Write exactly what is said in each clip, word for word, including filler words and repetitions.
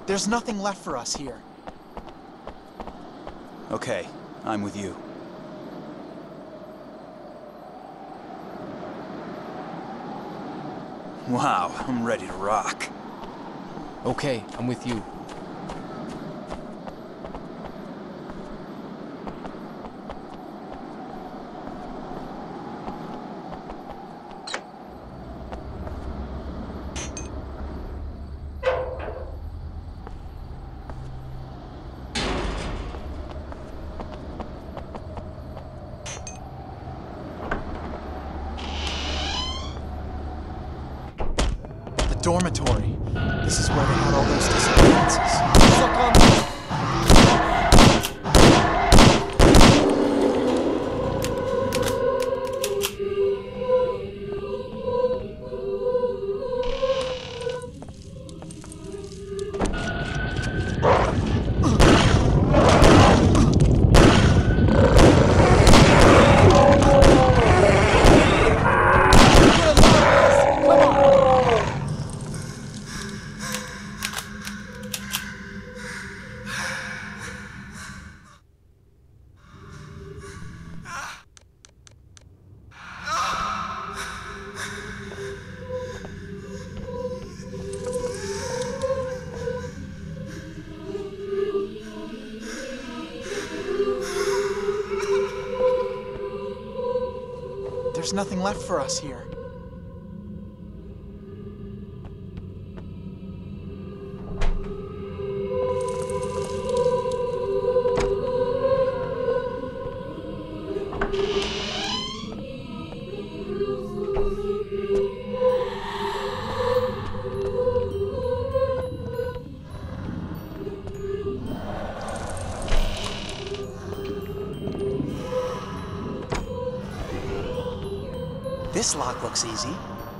There's nothing left for us here. Okay, I'm with you. Wow, I'm ready to rock. Okay, I'm with you. Dormitory. This is where they had all those disappearances. Suck on There's nothing left for us here. This lock looks easy.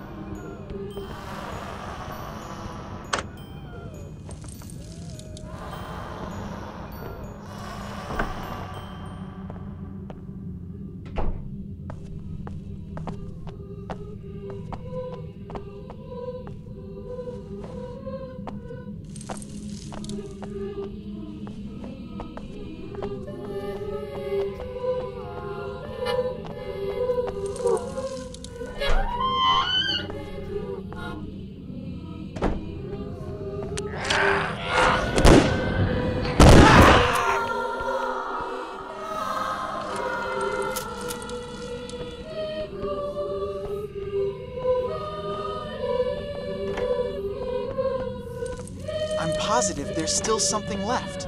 I'm positive there's still something left.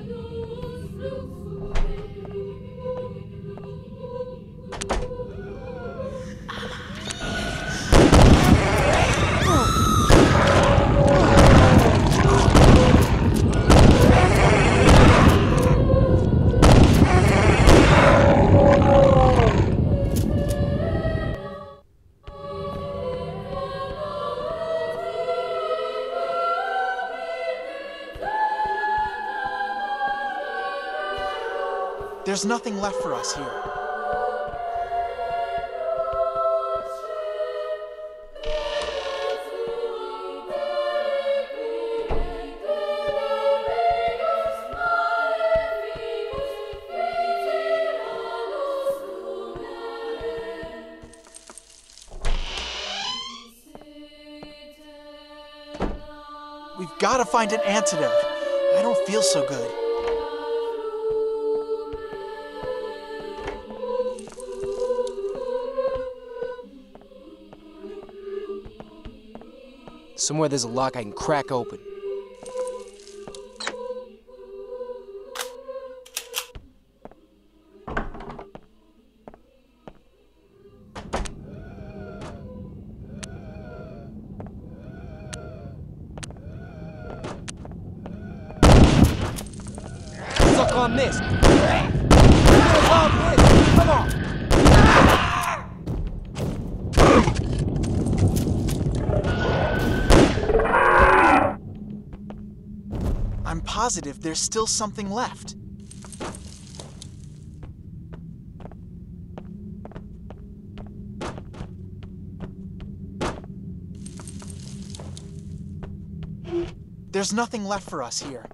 There's nothing left for us here. We've got to find an antidote. I don't feel so good. Somewhere there's a lock I can crack open. Suck on this! Suck on this! Come on! I'm positive there's still something left. There's nothing left for us here.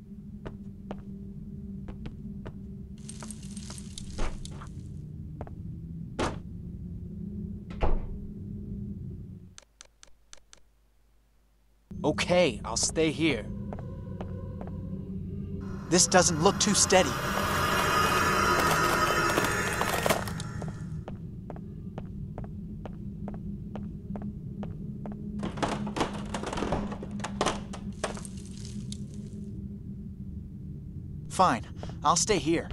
Okay, I'll stay here. This doesn't look too steady. Fine, I'll stay here.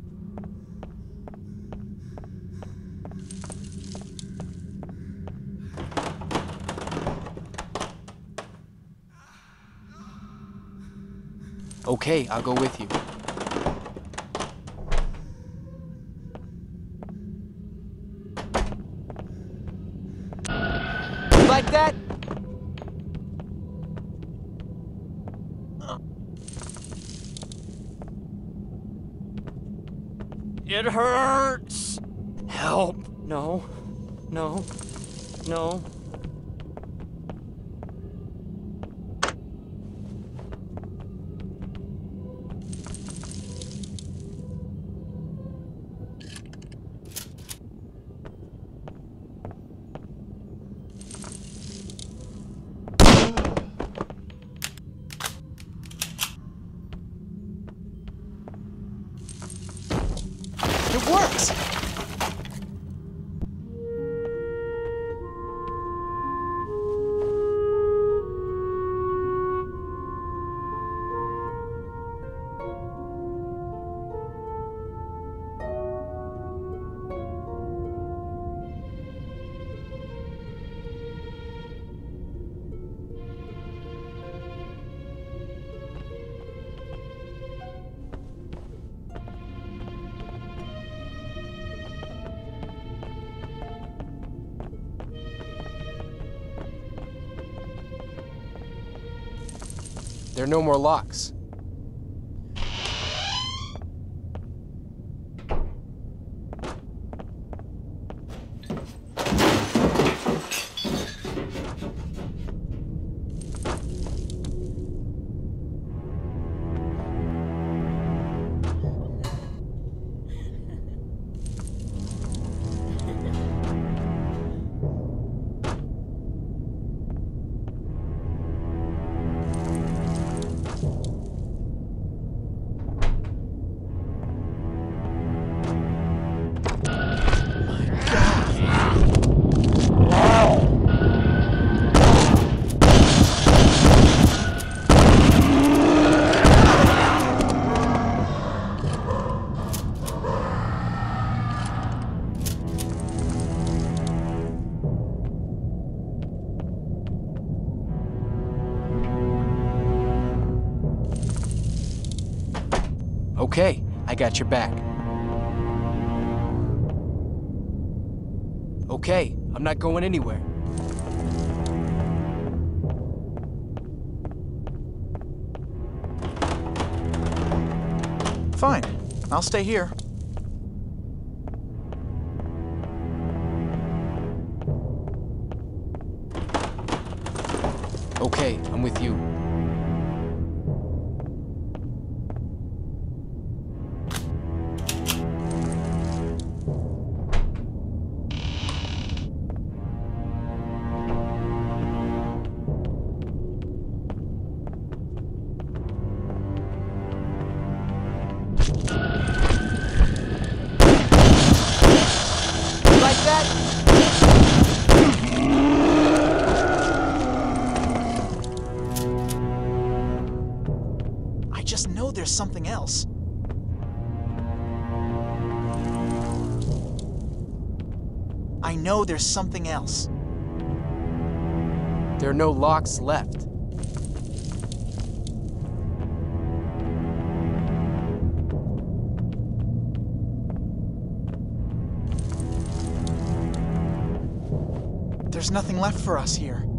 Okay, I'll go with you. You like that? It hurts! Help! No. No. No. It works! There are no more locks. Okay, I got your back. Okay, I'm not going anywhere. Fine, I'll stay here. Okay, I'm with you. I just know there's something else. I know there's something else. There are no locks left. There's nothing left for us here.